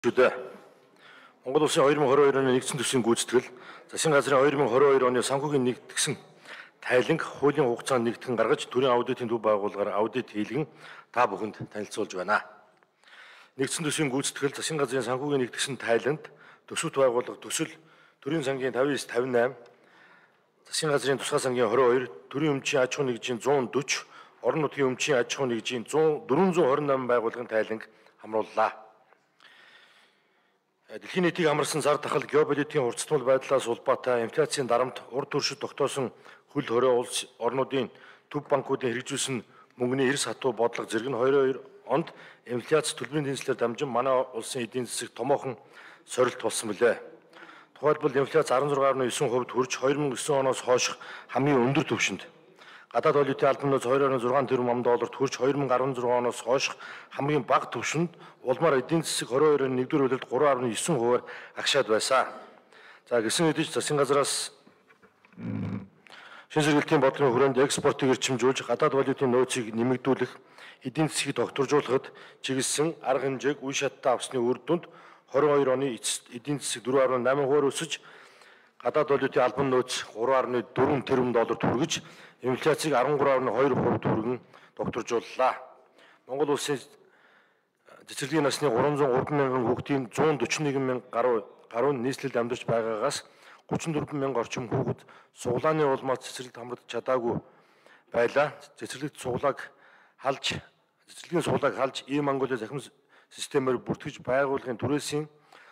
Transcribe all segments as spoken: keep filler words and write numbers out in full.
Үдэ. Монгол улсын две тысячи двадцать two оны нэгдсэн төсвийн гүйцэтгэл, засгийн газрын две тысячи двадцать two оны санхүүгийн нэгдсэн тайланг хуулийн хугацаанд нэгтгэн гаргаж төрийн аудитын төв байгууллагаар аудит хийлгэн та бүхэнд танилцуулж байна. Нэгдсэн төсвийн гүйцэтгэл, засгийн газрын санхүүгийн нэгдсэн тайланд төсөвт байгууллага төсөл төрийн сангийн five fifty-eight, засгийн газрын тусгай сангийн twenty-two, төрийн өмчийн аж ахуй нэгжийн one forty, орон нутгийн өмчийн аж ахуй нэгжийн four hundred twenty-nine байгууллагын тайланг хамрууллаа. Дэлхийн нийтийг амарсан зар тахал геополитикийн хурцтмал байдлаас улбаатай инфляцийн дарамт урд төршид тогтоосон хөл хорой улс орнуудын төв банкуудын хэрэгжүүлсэн мөнгөний эрс хатуу бодлого зэрэг нь twenty-two онд инфляц төлбөрийн тэнцлэр дамжин манай улсын эдийн засаг томоохон сорилт болсон билээ. Тухайлбал инфляц sixteen point nine percent хүрч two thousand nine оноос хойш хамгийн өндөр түвшинд. Гадаад валютын албан нөөц two point six тэрбум ам долларт хүрч two thousand sixteen оноос хойш хамгийн бага түвшинд улмаар эдийн засаг twenty-two оны нэгдүгээр улиралд three point nine хувиар агшаад байсан. За гисэн хэдий ч засгийн газраас шин сэргэлтийн бодлогын хүрээнд экспортыг эрчимжүүлж гадаад валютын нөөцийг нэмэгдүүлэх, эдийн засгийг тогтворжуулахад чиглэсэн арга хэмжээг үе шаттай авсны үр дүнд twenty-two оны эдийн засаг four point eight хувиар өсөж гадаад валютын албан нөөц three point four тэрбум долларт хүргэж инфляцийг thirteen point two хувьд хүргэн тогтворжууллаа. Монгол улсын цэцэрлэгийн насны three hundred three мянган хүүхдийн one hundred forty-one мянга гаруй гаруй нийслэлд амьдарч байгаагаас thirty-four мянга орчим хүүхэд суглааны улмаас цэцэрлэгт хамрагдаж чадаагүй байлаа. Цэцэрлэгт суглааг халж цэцэрлэгийн суглааг халж e-Mongolia захим системээр бүртгэж байгууллагын түрээсийн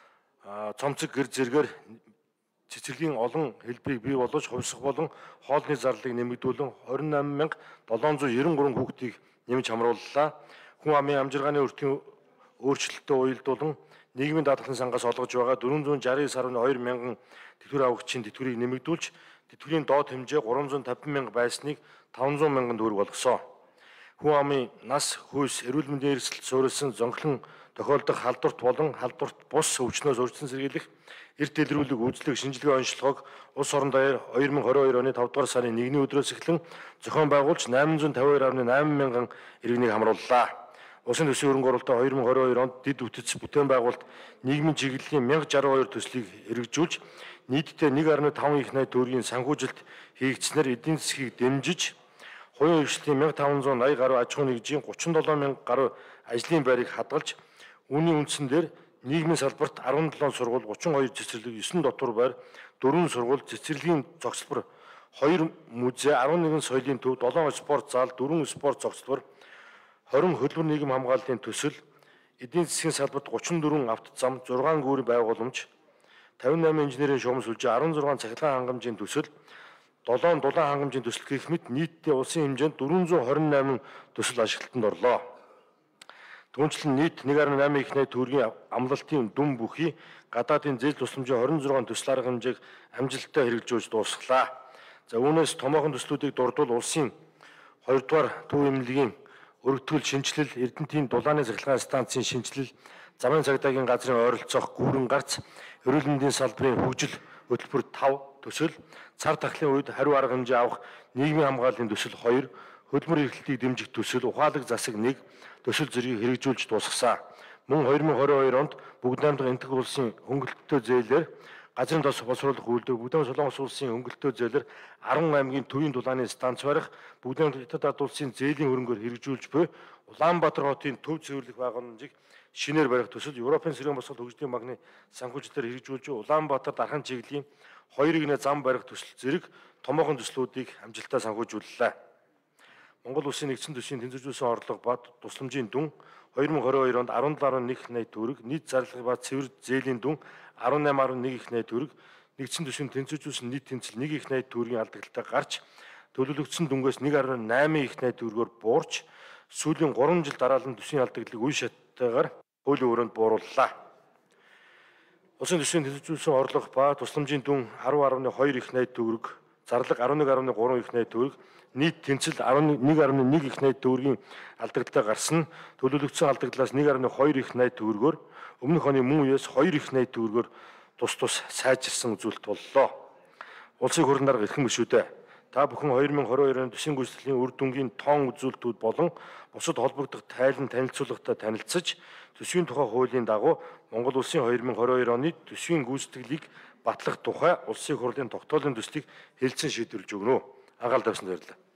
цомцог гэр зэргээр цэцэрлэгийн олон хэлбэрийг бий болгож хувьсах болон хоолны зарлыг нэмэгдүүлэн twenty-eight мянга seven hundred ninety-three хүүхдийг нэмж хамрууллаа. Хүн амын амжиргааны өртгийн өөрчлөлтөд уялдуулан нийгмийн даатгалын сангаас олгож байгаа four hundred sixty-nine point two мянган тэтгэврийн авагчийн тэтгэврийг нэмэгдүүлж тэтгэврийн доод хэмжээ three hundred fifty мянга байсныг five hundred мянган төгрөг болгосон. Хүн амын нас, хүйс, эрүүл мэндийн эрсдэлд суурилсан зонхлон тохиолдох халдварт болон халдварт бус өвчнөөс урьдчилан сэргийлэх, эрт дэлгэрүүлэг үйлчлэг шинжилгээ онцлогоог улс орон даяар twenty twenty-two оны five дугаар сарын one-ний өдрөөс эхлэн зохион байгуулж eight hundred fifty-two point eight мянган иргэнийг хамрууллаа. Улсын төсвийн хөрөнгө оруулалт twenty twenty-two онд дэд үтц бүтээн байгуулалт нийгмийн чиглэлийн one thousand sixty-two төслийг хэрэгжүүлж нийтдээ one point five их найт төгрөгийн санхүүжилт хийгдснээр эдийн засгийг дэмжиж хувийн хөгжлийн fifteen eighty гаруй аж ахуй нэгжийн thirty-seven мянга гаруй ажлын байрыг хадгалж үүний үндсэн дээр нийгмийн салбарт seventeen сургууль, thirty-two цэцэрлэг, nine дотор байр, four сургууль, цэцэрлэгийн цогцлбор, two музей, eleven соёлын төв, seven спорт зал, four спорт цогцлбор, twenty хөдөлмөр нийгэм хамгааллын төсөл, эдийн засгийн салбарт thirty-four автозам, six гүүрийн байгууламж, fifty-eight инженерийн шугам сүлжээ, sixteen цахилгаан хангамжийн төсөл, seven дулаан хангамжийн төсөл гэх мэт нийтдээ улсын хэмжээнд four hundred twenty-eight төсөл ашиглалтанд орлоо. Түүнчлэн нийт one point eight их найт төгрөгийн амлалтын дүн бүхий гадаадын зээл тусламжийн twenty-six төсөл арга хэмжээг амжилттай хэрэгжүүлж дуусглаа. За үүнээс томоохон төслүүдийг дурдвал улсын two дугаар төв эмнэлгийн өргөтгөл шинжилэл, Эрдэнэтийн дулааны цахилгаан станцын шинжилэл, замын цагдаагийн газрын ойролцоох гүүрэн гарц, эрүүл мэндийн салбарын хөгжил хөтөлбөр five төсөл, цар тахлын үед хариу арга хэмжээ авах нийгмийн хамгааллын төсөл two, хөдөлмөр эрхлэлтийг дэмжих төсөл, ухаалаг засаг one төсөл зэргийг хэрэгжүүлж дуусгасан. Мөн twenty twenty-two онд бүгд найрамдах энтэг улсын хөнгөлөлтөө зээлээр газрын тос боловсруулах үйлдвэр, бүгд найрамдах Солонгос улсын хөнгөлөлтөө зээлээр ten аймгийн төвийн дулааны станц барих, бүгд найрамдах Хятад ард улсын зээлийн хөрөнгөөр хэрэгжүүлж буй Улаанбаатар хотын төв цэвэрлэх байгууламжийг шинээр барих төсөл, Европын сэргээн босгол хөгжлийн банкны санхүүжилтээр хэрэгжүүлж буй Улаанбаатар дархан чиглэлийн two игнэ зам барих төсөл зэрэг томоохон төслүүдийг амжилттай санхүүжүүллээ. Монгол улсын нэгдсэн төсвийн тэнцвэржүүлсэн орлого ба тусламжийн дүн twenty twenty-two онд seventeen point one их найт төгрөг, нийт зарлага ба цэвэр зээлийн дүн eighteen point one их найт төгрөг, нэгдсэн төсвийн тэнцвэржүүлсэн нийт тэнцэл one их найт төгрөгийн алдагталтай гарч төлөвлөгдсөн дүнгээс one point eight их найт төгрөгөөр буурч сүүлийн three жил дараалан төсвийн алдагдлыг үе шаттайгаар хуулийн өрөөнд буурууллаа. Улсын төсвийн тэнцвэржүүлсэн орлого ба тусламжийн дүн ten point two их найт төгрөг, зарлага eleven point three их найт төгрөг, нийт тэнцэл eleven point one их найт төгрөгийн алдагдaltaй гарсан төлөвлөгдсөн алдагдлаас one point two их найт төгрөгөөр өмнөх оны мөн үеэс two их найт төгрөгөөр тус тус сайжирсан үзүүлэлт боллоо. Улсын хөрөн дарга эрхэм гишүүдээ та бүхэн хоёр мянга хорвоо хоёр оны төсвийн гүйцэтгэлийн үр дүнгийн тоон үзүүлэлтүүд болон бусад холбогдох тайлан танилцуулгатай танилцсаж, төсвийн тухай хуулийн дагуу Монгол Улсын хоёр мянга хорвоо хоёр оны төсвийн гүйцэтгэлийг батлах тухай Улсын хурлын тогтоолын төслийг хэлэлцэн шийдвэрлэж өгнө. Анхаарал тавьсанд баярлалаа.